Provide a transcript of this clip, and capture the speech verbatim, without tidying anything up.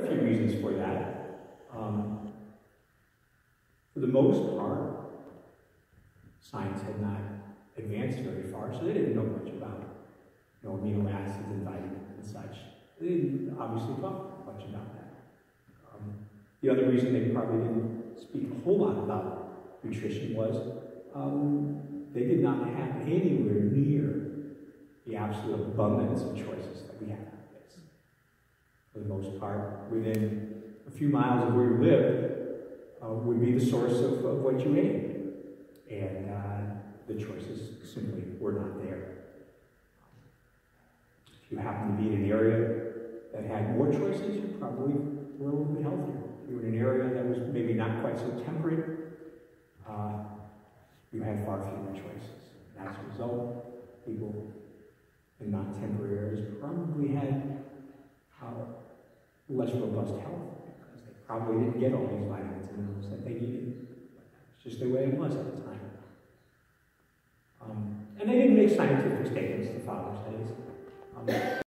a few reasons for that. Um, for the most part, science had not advanced very far, so they didn't know much about, you know, amino acids and vitamins and such. They didn't obviously talk much about that. Um, the other reason they probably didn't speak a whole lot about nutrition was um, they did not have anywhere near the absolute abundance of choices that we have nowadays. For the most part, within a few miles of where you lived uh, would be the source of, of what you ate. And uh, the choices simply were not there. If you happen to be in an area that had more choices, you probably were a little bit healthier. If you were in an area that was maybe not quite so temperate, uh, you had far fewer choices. And as a result, people in non-temperate areas probably had uh, less robust health because they probably didn't get all these vitamins and minerals that they needed. It's just the way it was at the time. Um, and they didn't make scientific statements, the fathers, that is. Um,